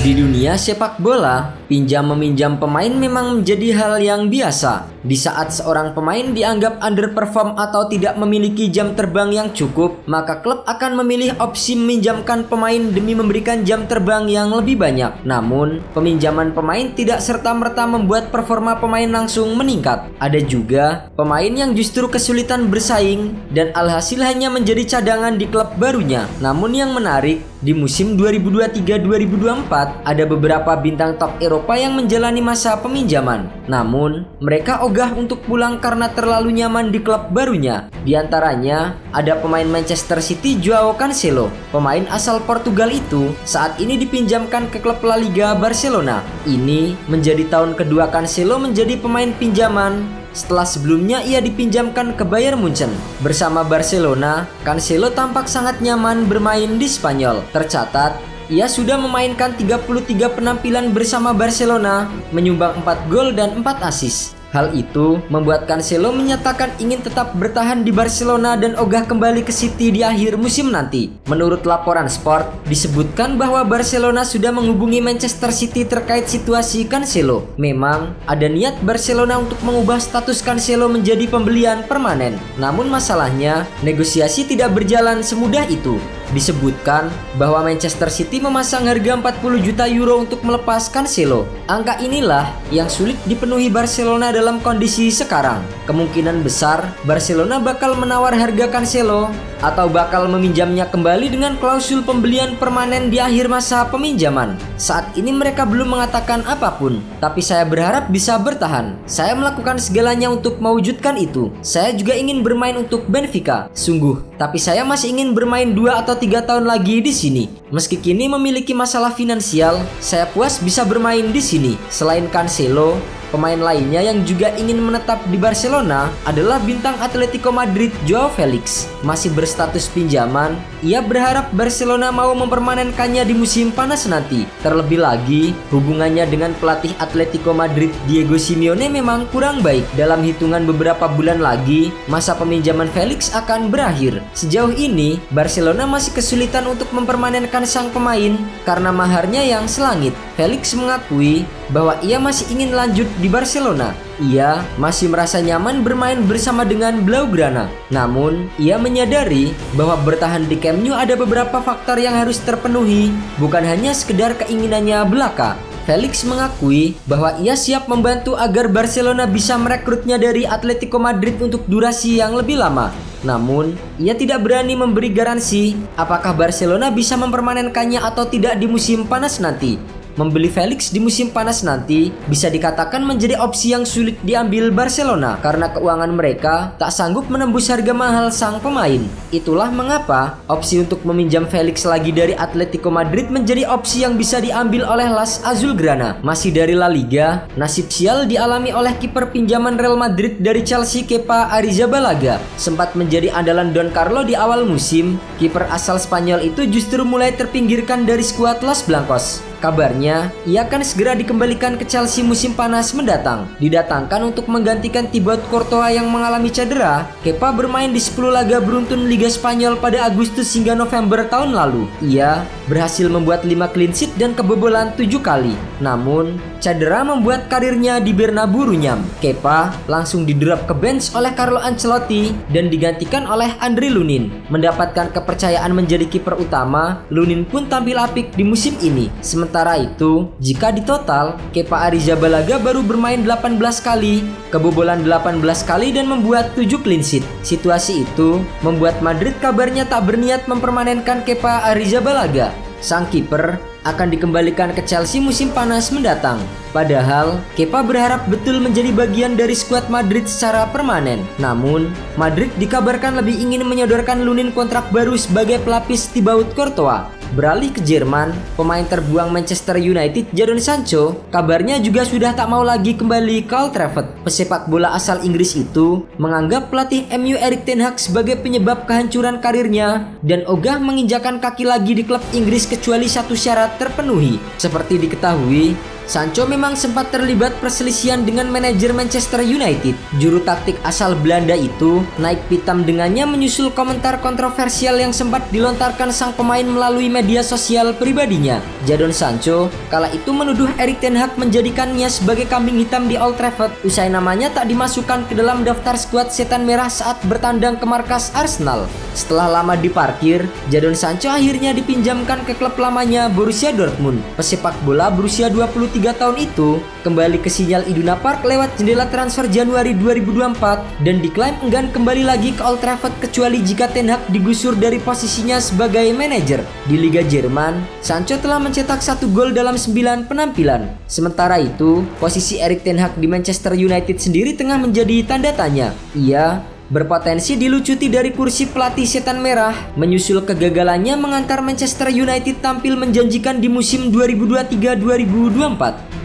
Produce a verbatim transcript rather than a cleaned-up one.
Di dunia sepak bola, pinjam-meminjam pemain memang menjadi hal yang biasa. Di saat seorang pemain dianggap underperform atau tidak memiliki jam terbang yang cukup, maka klub akan memilih opsi meminjamkan pemain demi memberikan jam terbang yang lebih banyak. Namun, peminjaman pemain tidak serta-merta membuat performa pemain langsung meningkat. Ada juga pemain yang justru kesulitan bersaing dan alhasil hanya menjadi cadangan di klub barunya. Namun yang menarik, di musim dua ribu dua puluh tiga dua ribu dua puluh empat, ada beberapa bintang top Eropa yang menjalani masa peminjaman. Namun, mereka ogah untuk pulang karena terlalu nyaman di klub barunya. Di antaranya, ada pemain Manchester City Joao Cancelo. Pemain asal Portugal itu saat ini dipinjamkan ke klub La Liga Barcelona. Ini menjadi tahun kedua Cancelo menjadi pemain pinjaman setelah sebelumnya ia dipinjamkan ke Bayern Munchen. Bersama Barcelona, Cancelo tampak sangat nyaman bermain di Spanyol. Tercatat, ia sudah memainkan tiga puluh tiga penampilan bersama Barcelona, menyumbang empat gol dan empat assist. Hal itu membuat Cancelo menyatakan ingin tetap bertahan di Barcelona dan ogah kembali ke City di akhir musim nanti. Menurut laporan Sport, disebutkan bahwa Barcelona sudah menghubungi Manchester City terkait situasi Cancelo. Memang ada niat Barcelona untuk mengubah status Cancelo menjadi pembelian permanen. Namun masalahnya, negosiasi tidak berjalan semudah itu. Disebutkan bahwa Manchester City memasang harga empat puluh juta euro untuk melepas Cancelo. Angka inilah yang sulit dipenuhi Barcelona dalam kondisi sekarang. Kemungkinan besar Barcelona bakal menawar harga Cancelo atau bakal meminjamnya kembali dengan klausul pembelian permanen di akhir masa peminjaman. Saat ini mereka belum mengatakan apapun, tapi saya berharap bisa bertahan. Saya melakukan segalanya untuk mewujudkan itu. Saya juga ingin bermain untuk Benfica, sungguh. Tapi saya masih ingin bermain dua atau tiga tahun lagi di sini. Meski kini memiliki masalah finansial, saya puas bisa bermain di sini. Selain Cancelo, pemain lainnya yang juga ingin menetap di Barcelona adalah bintang Atletico Madrid Joao Felix. Masih berstatus pinjaman, ia berharap Barcelona mau mempermanenkannya di musim panas nanti. Terlebih lagi, hubungannya dengan pelatih Atletico Madrid Diego Simeone memang kurang baik. Dalam hitungan beberapa bulan lagi, masa peminjaman Felix akan berakhir. Sejauh ini, Barcelona masih kesulitan untuk mempermanenkan sang pemain karena maharnya yang selangit. Felix mengakui bahwa ia masih ingin lanjut di Barcelona. Ia masih merasa nyaman bermain bersama dengan Blaugrana. Namun, ia menyadari bahwa bertahan di Camp Nou ada beberapa faktor yang harus terpenuhi, bukan hanya sekedar keinginannya belaka. Felix mengakui bahwa ia siap membantu agar Barcelona bisa merekrutnya dari Atletico Madrid untuk durasi yang lebih lama. Namun, ia tidak berani memberi garansi apakah Barcelona bisa mempermanenkannya atau tidak di musim panas nanti. Membeli Felix di musim panas nanti bisa dikatakan menjadi opsi yang sulit diambil Barcelona karena keuangan mereka tak sanggup menembus harga mahal sang pemain. Itulah mengapa opsi untuk meminjam Felix lagi dari Atletico Madrid menjadi opsi yang bisa diambil oleh Las Azulgrana. Masih dari La Liga, nasib sial dialami oleh kiper pinjaman Real Madrid dari Chelsea Kepa Arrizabalaga. Sempat menjadi andalan Don Carlo di awal musim, kiper asal Spanyol itu justru mulai terpinggirkan dari skuad Los Blancos. Kabarnya, ia akan segera dikembalikan ke Chelsea musim panas mendatang. Didatangkan untuk menggantikan Thibaut Courtois yang mengalami cedera, Kepa bermain di sepuluh laga beruntun Liga Spanyol pada Agustus hingga November tahun lalu. Ia berhasil membuat lima clean sheet dan kebobolan tujuh kali. Namun, cedera membuat karirnya di Bernabeu runyam. Kepa langsung didrop ke bench oleh Carlo Ancelotti dan digantikan oleh Andriy Lunin. Mendapatkan kepercayaan menjadi kiper utama, Lunin pun tampil apik di musim ini. Sementara itu, jika ditotal, Kepa Arrizabalaga baru bermain delapan belas kali, kebobolan delapan belas kali dan membuat tujuh clean sheet. Situasi itu membuat Madrid kabarnya tak berniat mempermanenkan Kepa Arrizabalaga. Sang kiper akan dikembalikan ke Chelsea musim panas mendatang. Padahal, Kepa berharap betul menjadi bagian dari skuad Madrid secara permanen. Namun, Madrid dikabarkan lebih ingin menyodorkan Lunin kontrak baru sebagai pelapis Thibaut Courtois. Beralih ke Jerman, pemain terbuang Manchester United Jadon Sancho kabarnya juga sudah tak mau lagi kembali ke Old Trafford. Pesepak bola asal Inggris itu menganggap pelatih M U Erik ten Hag sebagai penyebab kehancuran karirnya dan ogah menginjakan kaki lagi di klub Inggris kecuali satu syarat terpenuhi. Seperti diketahui, Sancho memang sempat terlibat perselisihan dengan manajer Manchester United. Juru taktik asal Belanda itu naik pitam dengannya menyusul komentar kontroversial yang sempat dilontarkan sang pemain melalui media sosial pribadinya. Jadon Sancho kala itu menuduh Erik ten Hag menjadikannya sebagai kambing hitam di Old Trafford usai namanya tak dimasukkan ke dalam daftar skuad setan merah saat bertandang ke markas Arsenal. Setelah lama diparkir, Jadon Sancho akhirnya dipinjamkan ke klub lamanya Borussia Dortmund. Pesepak bola berusia dua puluh tiga tahun itu kembali ke Sinyal Iduna Park lewat jendela transfer Januari dua ribu dua puluh empat dan diklaim enggan kembali lagi ke Old Trafford kecuali jika ten Hag digusur dari posisinya sebagai manajer. Di Liga Jerman, Sancho telah mencetak satu gol dalam sembilan penampilan. Sementara itu, posisi Erik ten Hag di Manchester United sendiri tengah menjadi tanda tanya. Ia berpotensi dilucuti dari kursi pelatih setan merah menyusul kegagalannya mengantar Manchester United tampil menjanjikan di musim dua ribu dua puluh tiga dua ribu dua puluh empat.